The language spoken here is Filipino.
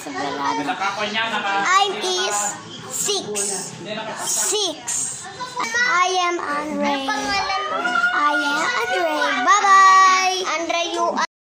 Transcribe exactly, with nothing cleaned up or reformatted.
Isabela. I'm is six. Six. I am Anne Ray.